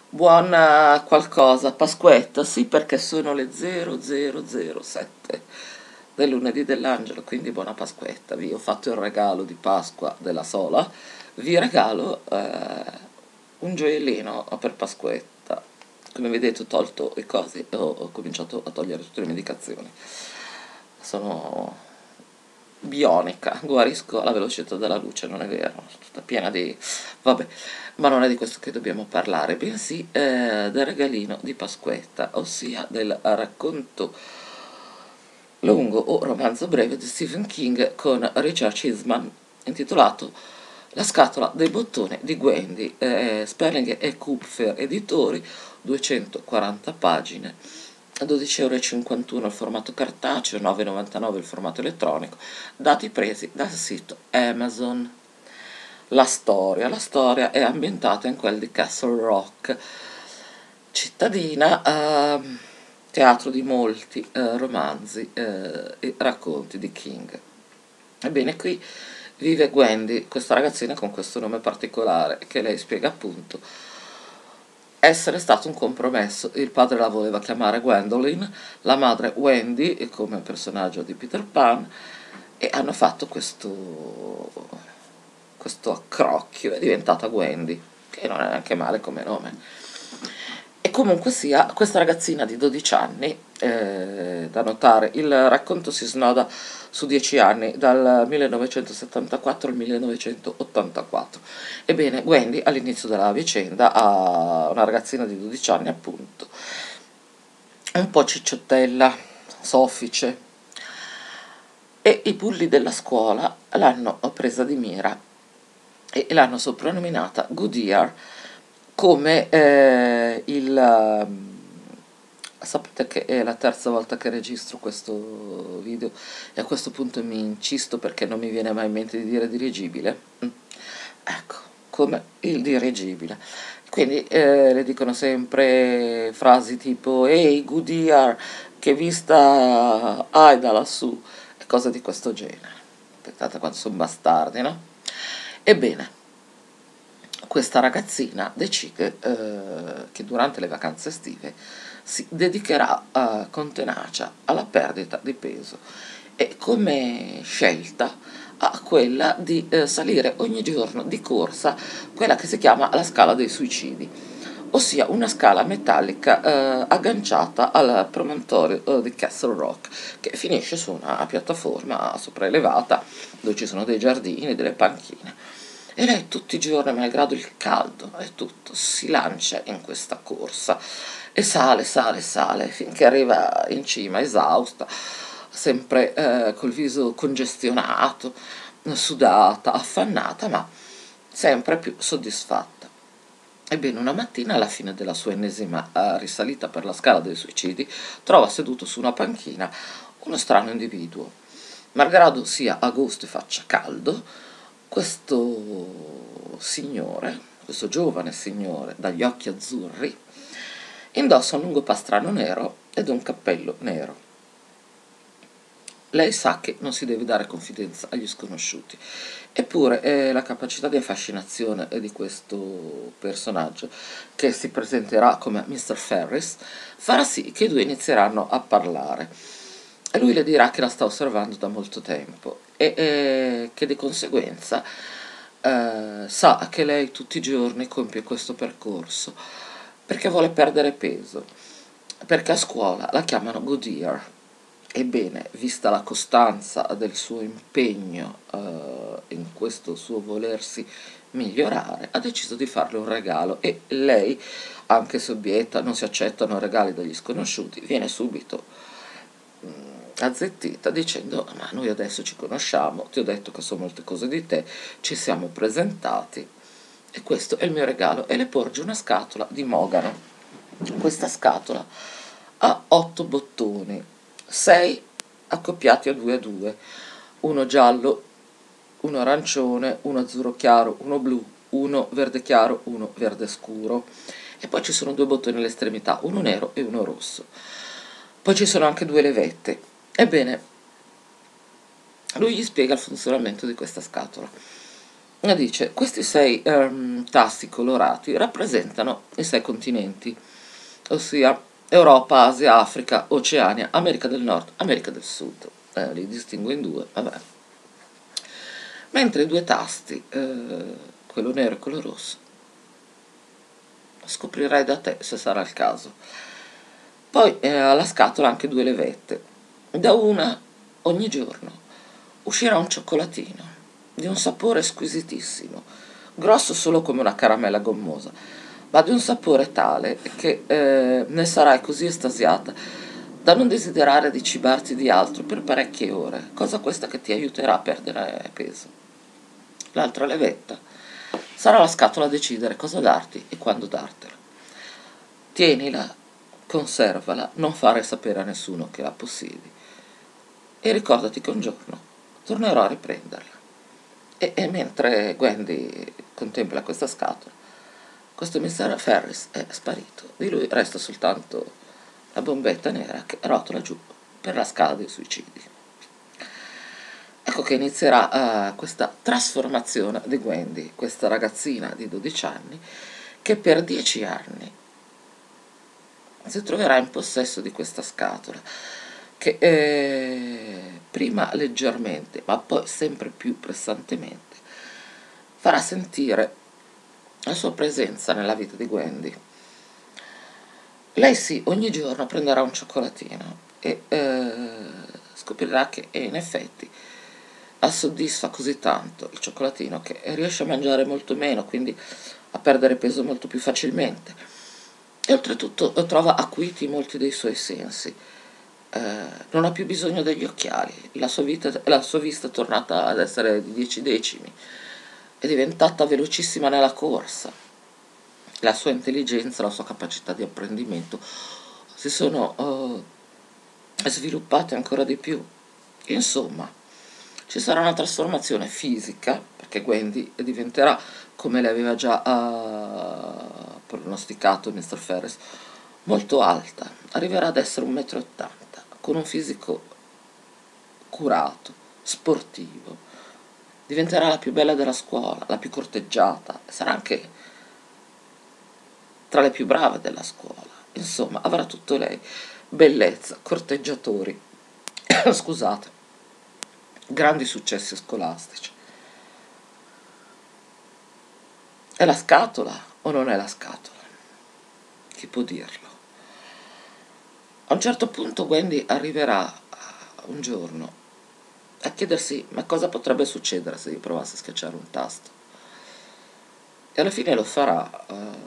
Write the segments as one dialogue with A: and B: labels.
A: Buona qualcosa, Pasquetta, sì, perché sono le 0007 del lunedì dell'angelo, quindi buona Pasquetta. Vi ho fatto il regalo di Pasqua della Sola, vi regalo un gioiellino per Pasquetta. Come vedete ho tolto i cosi, ho cominciato a togliere tutte le medicazioni. Sono bionica, guarisco alla velocità della luce, non è vero, tutta piena di... vabbè, ma non è di questo che dobbiamo parlare, bensì del regalino di Pasquetta, ossia del racconto lungo o romanzo breve di Stephen King con Richard Cheeseman, intitolato La scatola dei bottoni di Gwendy, Sperling e Kupfer editori, 240 pagine, 12,51 € il formato cartaceo, 9,99 € il formato elettronico, dati presi dal sito Amazon. La storia è ambientata in quel di Castle Rock, cittadina, teatro di molti romanzi e racconti di King. Ebbene, qui vive Gwendy, questa ragazzina con questo nome particolare, che lei spiega appunto essere stato un compromesso. Il padre la voleva chiamare Gwendolyn, la madre Wendy, come personaggio di Peter Pan, e hanno fatto questo accrocchio, è diventata Gwendy, che non è neanche male come nome. E comunque sia, questa ragazzina di 12 anni, da notare, il racconto si snoda su 10 anni, dal 1974 al 1984. Ebbene, Wendy all'inizio della vicenda ha una ragazzina di 12 anni, appunto, un po' cicciottella, soffice, e i bulli della scuola l'hanno presa di mira e l'hanno soprannominata Goodyear come sapete che è la terza volta che registro questo video e a questo punto mi incisto perché non mi viene mai in mente di dire dirigibile. Ecco, come il dirigibile. Quindi le dicono sempre frasi tipo Ehi, Goodyear, che vista hai da lassù, e cose di questo genere. Pensate quanto sono bastardi, no? Ebbene, questa ragazzina decide che durante le vacanze estive si dedicherà con tenacia alla perdita di peso e come scelta a quella di salire ogni giorno di corsa quella che si chiama la scala dei suicidi, ossia una scala metallica agganciata al promontorio di Castle Rock, che finisce su una piattaforma sopraelevata dove ci sono dei giardini, delle panchine. E lei tutti i giorni, malgrado il caldo e tutto, si lancia in questa corsa e sale, sale, sale, finché arriva in cima esausta, sempre col viso congestionato, sudata, affannata, ma sempre più soddisfatta. Ebbene, una mattina, alla fine della sua ennesima risalita per la scala dei suicidi, trova seduto su una panchina uno strano individuo. Malgrado sia agosto e faccia caldo, questo signore, questo giovane signore dagli occhi azzurri, indossa un lungo pastrano nero ed un cappello nero. Lei sa che non si deve dare confidenza agli sconosciuti, eppure la capacità di affascinazione di questo personaggio, che si presenterà come Mr. Ferris, farà sì che i due inizieranno a parlare. E lui le dirà che la sta osservando da molto tempo e che di conseguenza sa che lei tutti i giorni compie questo percorso perché vuole perdere peso, perché a scuola la chiamano Goodyear. Ebbene, vista la costanza del suo impegno in questo suo volersi migliorare, ha deciso di farle un regalo e lei, anche se obietta, non si accettano regali dagli sconosciuti, viene subito azzettita dicendo ma noi adesso ci conosciamo, ti ho detto che so molte cose di te, ci siamo presentati e questo è il mio regalo, e le porge una scatola di mogano. Questa scatola ha 8 bottoni, 6 accoppiati a due, uno giallo, uno arancione, uno azzurro chiaro, uno blu, uno verde chiaro, uno verde scuro, e poi ci sono 2 bottoni all'estremità, uno nero e uno rosso. Poi ci sono anche 2 levette. Ebbene, lui gli spiega il funzionamento di questa scatola. e dice, questi 6 tasti colorati rappresentano i 6 continenti, ossia Europa, Asia, Africa, Oceania, America del Nord, America del Sud. Li distingo in due, vabbè. Mentre i due tasti, quello nero e quello rosso, scoprirai da te se sarà il caso. Poi alla scatola anche due levette. Da una ogni giorno uscirà un cioccolatino di un sapore squisitissimo, grosso solo come una caramella gommosa, ma di un sapore tale che ne sarai così estasiata da non desiderare di cibarti di altro per parecchie ore, cosa questa che ti aiuterà a perdere peso. L'altra levetta sarà la scatola a decidere cosa darti e quando dartela. Tienila, conservala, non fare sapere a nessuno che la possiedi e ricordati che un giorno tornerò a riprenderla. E mentre Gwendy contempla questa scatola, questo Mr. Ferris è sparito. Di lui resta soltanto la bombetta nera che rotola giù per la scala dei suicidi. Ecco che inizierà questa trasformazione di Gwendy, questa ragazzina di 12 anni, che per 10 anni si troverà in possesso di questa scatola, che prima leggermente, ma poi sempre più pressantemente, farà sentire la sua presenza nella vita di Gwendy. Lei sì, ogni giorno prenderà un cioccolatino e scoprirà che in effetti la soddisfa così tanto il cioccolatino che riesce a mangiare molto meno, quindi a perdere peso molto più facilmente. E oltretutto trova acuiti molti dei suoi sensi. Non ha più bisogno degli occhiali, la sua vista è tornata ad essere di 10 decimi, è diventata velocissima nella corsa, la sua intelligenza, la sua capacità di apprendimento si sono sviluppate ancora di più. Insomma, ci sarà una trasformazione fisica, perché Gwendy diventerà, come le aveva già pronosticato Mr. Ferris, molto alta, arriverà ad essere 1,80 m, con un fisico curato, sportivo, diventerà la più bella della scuola, la più corteggiata, sarà anche tra le più brave della scuola. Insomma, avrà tutto lei, bellezza, corteggiatori, scusate, grandi successi scolastici. È la scatola o non è la scatola? Chi può dirlo? A un certo punto Wendy arriverà un giorno a chiedersi ma cosa potrebbe succedere se io provassi a schiacciare un tasto. E alla fine lo farà,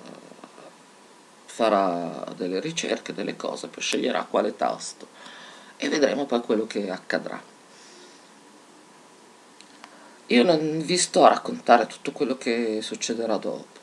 A: farà delle ricerche, delle cose, poi sceglierà quale tasto e vedremo poi quello che accadrà. Io non vi sto a raccontare tutto quello che succederà dopo.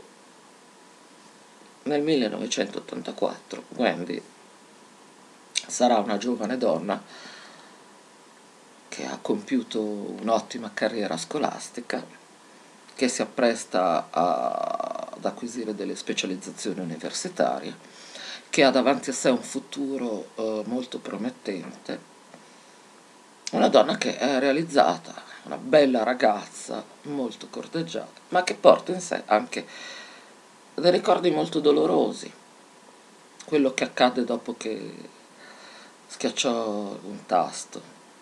A: Nel 1984 Wendy sarà una giovane donna che ha compiuto un'ottima carriera scolastica, che si appresta ad acquisire delle specializzazioni universitarie, che ha davanti a sé un futuro molto promettente, una donna che è realizzata, una bella ragazza, molto corteggiata, ma che porta in sé anche dei ricordi molto dolorosi. Quello che accade dopo che schiacciò un tasto,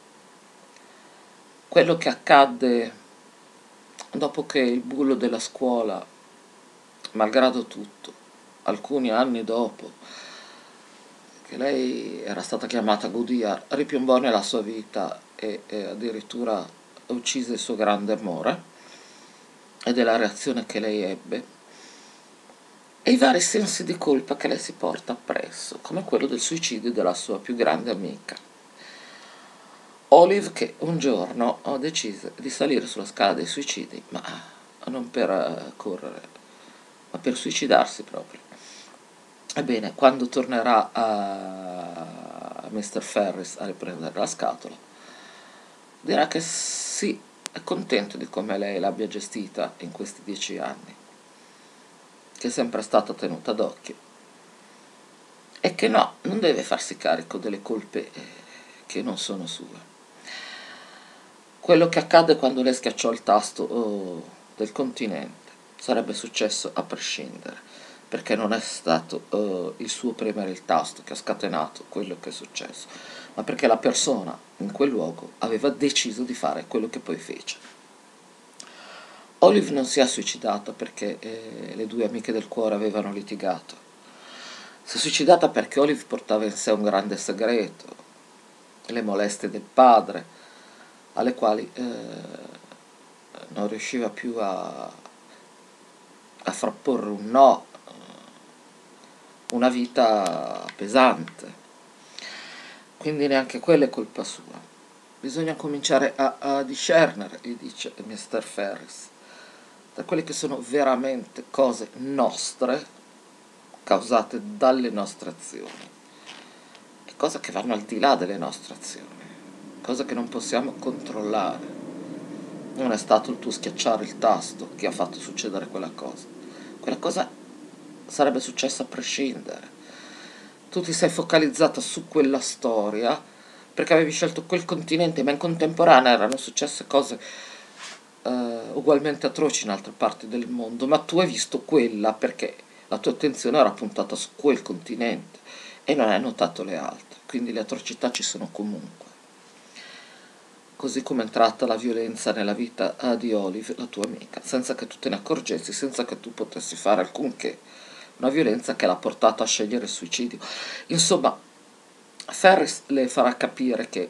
A: quello che accadde dopo che il bullo della scuola, malgrado tutto, alcuni anni dopo che lei era stata chiamata Goodyear, ripiombò nella sua vita e addirittura uccise il suo grande amore, e della reazione che lei ebbe, e i vari sensi di colpa che lei si porta appresso, come quello del suicidio della sua più grande amica. Olive, che un giorno decise di salire sulla scala dei suicidi, ma non per correre, ma per suicidarsi proprio. Ebbene, quando tornerà a Mr. Ferris a riprendere la scatola, dirà che sì, è contento di come lei l'abbia gestita in questi 10 anni, che è sempre stata tenuta d'occhio e che no, non deve farsi carico delle colpe che non sono sue. Quello che accade quando lei schiacciò il tasto del continente sarebbe successo a prescindere, perché non è stato il suo premere il tasto che ha scatenato quello che è successo, ma perché la persona in quel luogo aveva deciso di fare quello che poi fece. Olive non si è suicidata perché le due amiche del cuore avevano litigato. Si è suicidata perché Olive portava in sé un grande segreto, le molestie del padre, alle quali non riusciva più a frapporre un no, una vita pesante. Quindi neanche quella è colpa sua. Bisogna cominciare a discernere, gli dice Mr. Ferris, tra quelle che sono veramente cose nostre, causate dalle nostre azioni, e cose che vanno al di là delle nostre azioni, cose che non possiamo controllare. Non è stato il tuo schiacciare il tasto che ha fatto succedere quella cosa. Quella cosa sarebbe successa a prescindere. Tu ti sei focalizzata su quella storia perché avevi scelto quel continente, ma in contemporanea erano successe cose ugualmente atroci in altre parti del mondo, ma tu hai visto quella perché la tua attenzione era puntata su quel continente e non hai notato le altre, quindi le atrocità ci sono comunque. Così come è entrata la violenza nella vita di Olive, la tua amica, senza che tu te ne accorgessi, senza che tu potessi fare alcunché. Una violenza che l'ha portata a scegliere il suicidio. Insomma, Ferris le farà capire che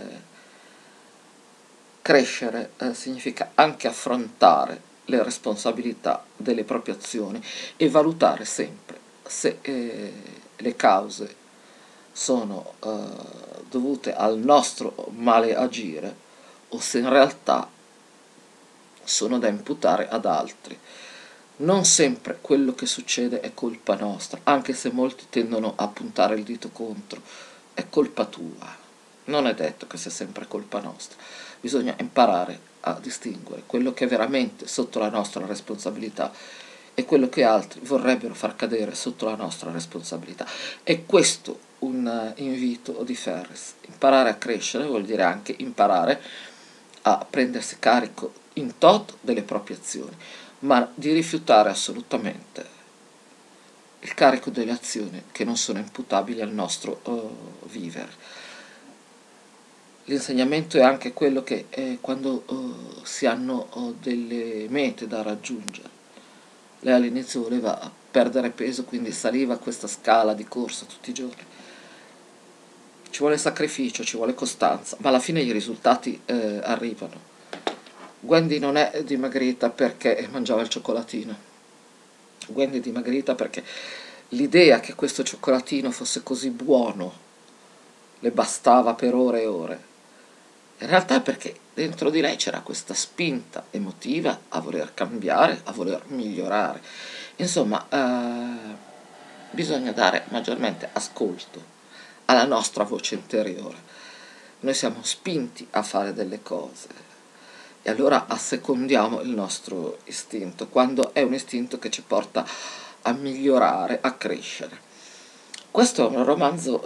A: crescere significa anche affrontare le responsabilità delle proprie azioni e valutare sempre se le cause sono dovute al nostro male agire o se in realtà sono da imputare ad altri. Non sempre quello che succede è colpa nostra, anche se molti tendono a puntare il dito contro. È colpa tua. Non è detto che sia sempre colpa nostra. Bisogna imparare a distinguere quello che è veramente sotto la nostra responsabilità e quello che altri vorrebbero far cadere sotto la nostra responsabilità. E questo un invito di Ferris. Imparare a crescere vuol dire anche imparare a prendersi carico in toto delle proprie azioni, ma di rifiutare assolutamente il carico delle azioni che non sono imputabili al nostro vivere. L'insegnamento è anche quello che quando si hanno delle mete da raggiungere, lei all'inizio voleva perdere peso, quindi saliva questa scala di corsa tutti i giorni. Ci vuole sacrificio, ci vuole costanza, ma alla fine i risultati arrivano. Wendy non è dimagrita perché mangiava il cioccolatino. Wendy è dimagrita perché l'idea che questo cioccolatino fosse così buono le bastava per ore e ore. In realtà è perché dentro di lei c'era questa spinta emotiva a voler cambiare, a voler migliorare. Insomma, bisogna dare maggiormente ascolto alla nostra voce interiore. Noi siamo spinti a fare delle cose e allora assecondiamo il nostro istinto, quando è un istinto che ci porta a migliorare, a crescere. Questo è un romanzo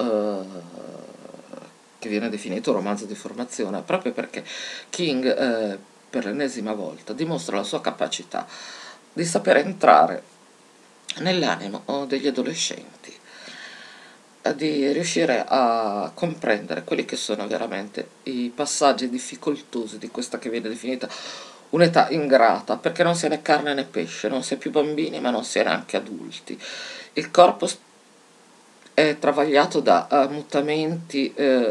A: che viene definito romanzo di formazione, proprio perché King, per l'ennesima volta, dimostra la sua capacità di saper entrare nell'animo degli adolescenti, di riuscire a comprendere quelli che sono veramente i passaggi difficoltosi di questa che viene definita un'età ingrata, perché non si è né carne né pesce, non si è più bambini ma non si è neanche adulti. Il corpo è travagliato da mutamenti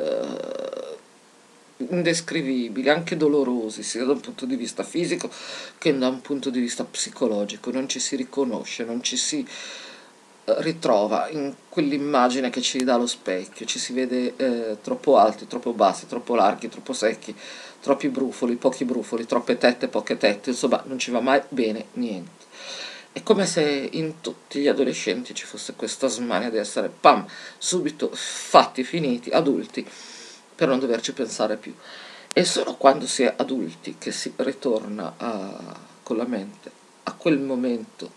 A: indescrivibili, anche dolorosi, sia da un punto di vista fisico che da un punto di vista psicologico. Non ci si riconosce, non ci si ritrova in quell'immagine che ci dà lo specchio, ci si vede troppo alti, troppo bassi, troppo larghi, troppo secchi, troppi brufoli, pochi brufoli, troppe tette, poche tette, insomma non ci va mai bene niente. È come se in tutti gli adolescenti ci fosse questa smania di essere, pam, subito fatti, finiti, adulti, per non doverci pensare più. È solo quando si è adulti che si ritorna con la mente a quel momento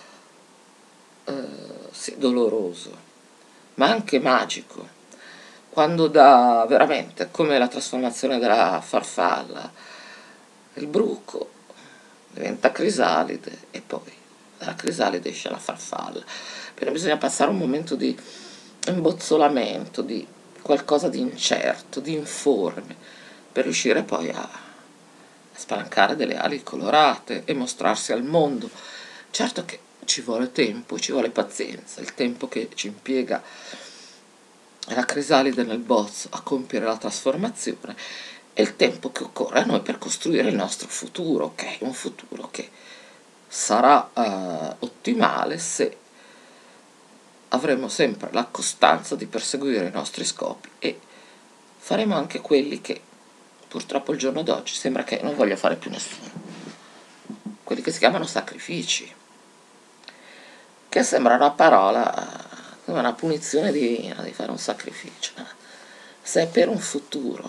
A: sì, doloroso, ma anche magico, quando da veramente come la trasformazione della farfalla, il bruco diventa crisalide e poi dalla crisalide esce la farfalla. Quindi bisogna passare un momento di imbozzolamento, di qualcosa di incerto, di informe, per riuscire poi a spalancare delle ali colorate e mostrarsi al mondo. Certo che ci vuole tempo, ci vuole pazienza, il tempo che ci impiega la crisalide nel bozzo a compiere la trasformazione e il tempo che occorre a noi per costruire il nostro futuro, ok? Un futuro che sarà ottimale se avremo sempre la costanza di perseguire i nostri scopi e faremo anche quelli che purtroppo il giorno d'oggi sembra che non voglia fare più nessuno, quelli che si chiamano sacrifici, che sembra una parola come una punizione divina di fare un sacrificio. Se è per un futuro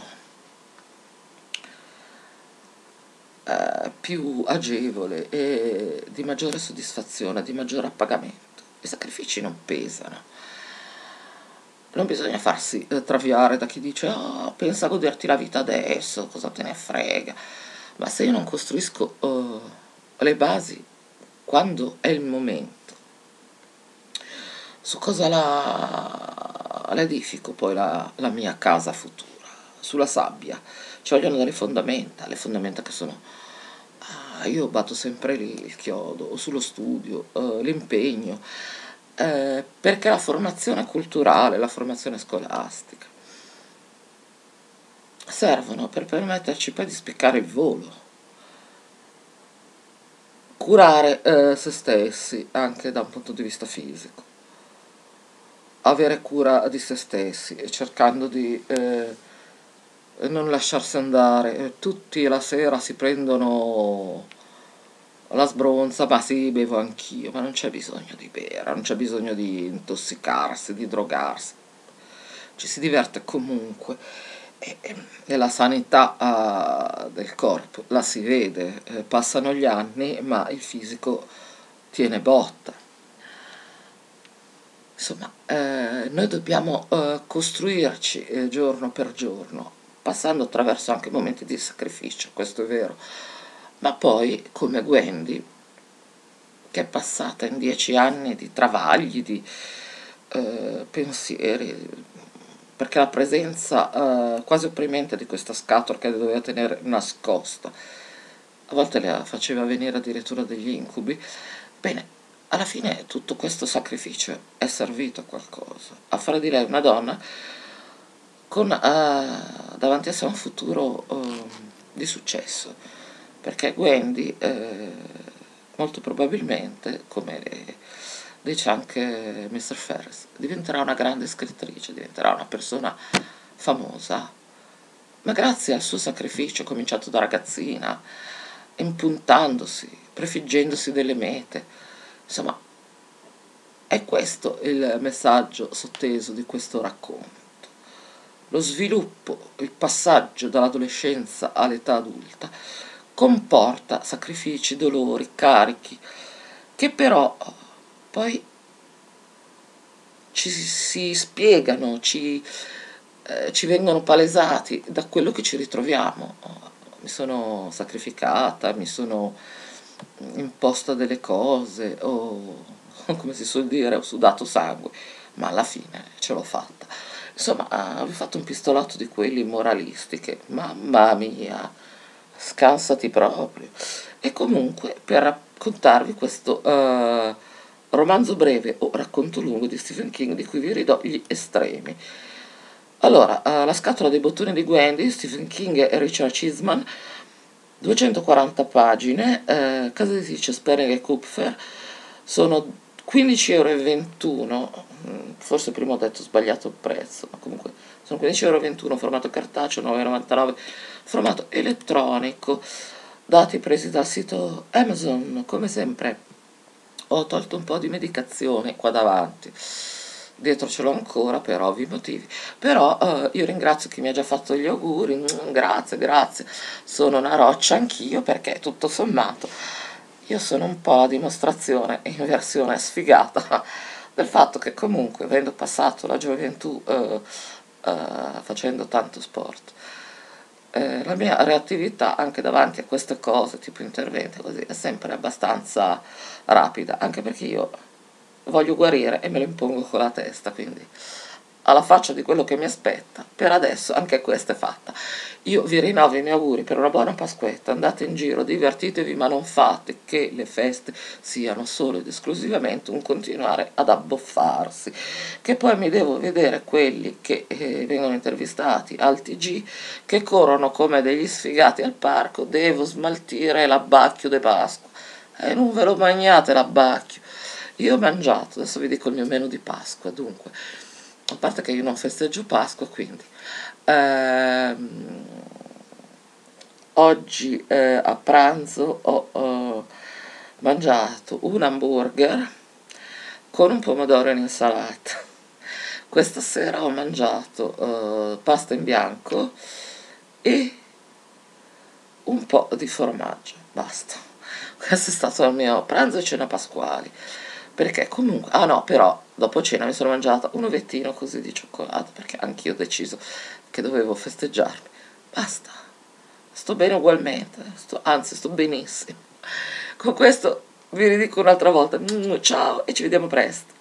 A: più agevole e di maggiore soddisfazione, di maggiore appagamento, i sacrifici non pesano. Non bisogna farsi traviare da chi dice oh, pensa a goderti la vita adesso, cosa te ne frega. Ma se io non costruisco le basi quando è il momento, su cosa la edifico poi la mia casa futura? Sulla sabbia. Ci vogliono delle fondamenta, le fondamenta che sono io batto sempre lì il chiodo, o sullo studio, l'impegno, perché la formazione culturale, la formazione scolastica servono per permetterci poi di spiccare il volo, curare se stessi anche da un punto di vista fisico, avere cura di se stessi, cercando di non lasciarsi andare. Tutti la sera si prendono la sbronza, ma sì, bevo anch'io, ma non c'è bisogno di bere, non c'è bisogno di intossicarsi, di drogarsi, ci si diverte comunque e la sanità del corpo la si vede, passano gli anni, ma il fisico tiene botta. Insomma, noi dobbiamo costruirci giorno per giorno, passando attraverso anche momenti di sacrificio, questo è vero, ma poi come Wendy, che è passata in 10 anni di travagli, di pensieri, perché la presenza quasi opprimente di questa scatola che doveva tenere nascosta, a volte le faceva venire addirittura degli incubi. Bene, alla fine tutto questo sacrificio è servito a qualcosa, a fare di lei una donna con davanti a sé un futuro di successo, perché Wendy molto probabilmente, come dice anche Mr. Ferris, diventerà una grande scrittrice, diventerà una persona famosa, ma grazie al suo sacrificio, cominciato da ragazzina, impuntandosi, prefiggendosi delle mete. Insomma, è questo il messaggio sotteso di questo racconto. Lo sviluppo, il passaggio dall'adolescenza all'età adulta comporta sacrifici, dolori, carichi, che però poi ci si spiegano, ci vengono palesati da quello che ci ritroviamo. Mi sono sacrificata, mi sono imposta delle cose, o come si suol dire, ho sudato sangue, ma alla fine ce l'ho fatta. Insomma, avevo fatto un pistolato di quelli moralisti che, mamma mia, scansati proprio. E comunque, per raccontarvi questo romanzo breve o racconto lungo di Stephen King, di cui vi ridò gli estremi. Allora, La scatola dei bottoni di Wendy, Stephen King e Richard Cheeseman, 240 pagine, casa editrice Sperling e Kupfer, sono 15,21 €, forse prima ho detto sbagliato il prezzo, ma comunque sono 15,21 € formato cartaceo, 9,99 formato elettronico, dati presi dal sito Amazon, come sempre. Ho tolto un po' di medicazione qua davanti, dietro ce l'ho ancora per ovvi motivi, però io ringrazio chi mi ha già fatto gli auguri, grazie, grazie, sono una roccia anch'io perché tutto sommato io sono un po' la dimostrazione in versione sfigata del fatto che comunque avendo passato la gioventù facendo tanto sport, la mia reattività anche davanti a queste cose, tipo interventi così, è sempre abbastanza rapida, anche perché io voglio guarire e me lo impongo con la testa, quindi alla faccia di quello che mi aspetta, per adesso anche questa è fatta. Io vi rinnovo i miei auguri per una buona Pasquetta, andate in giro, divertitevi, ma non fate che le feste siano solo ed esclusivamente un continuare ad abboffarsi, che poi mi devo vedere quelli che vengono intervistati al TG, che corrono come degli sfigati al parco, devo smaltire l'abbacchio de Pasqua. E non ve lo mangiate l'abbacchio. Io ho mangiato, adesso vi dico il mio menù di Pasqua, dunque, a parte che io non festeggio Pasqua, quindi oggi a pranzo ho mangiato un hamburger con un pomodoro in insalata. Questa sera ho mangiato pasta in bianco e un po' di formaggio, basta. Questo è stato il mio pranzo e cena pasquali. Perché comunque, ah no, però dopo cena mi sono mangiata un ovettino così di cioccolato, perché anch'io ho deciso che dovevo festeggiarmi. Basta, sto bene ugualmente, anzi sto benissimo. Con questo vi ridico un'altra volta, ciao e ci vediamo presto.